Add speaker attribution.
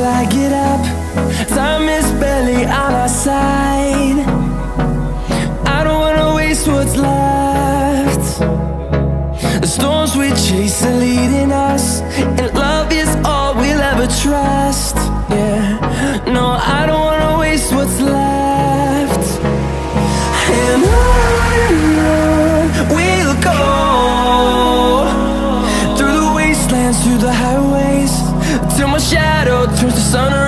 Speaker 1: I get up. Time is barely on our side. I don't wanna waste what's left. The storms we chase are leading us, and love is all we'll ever trust. Yeah, no, I don't wanna waste what's left. And on we'll go, through the wastelands, through the highways, till my shadow turns to sun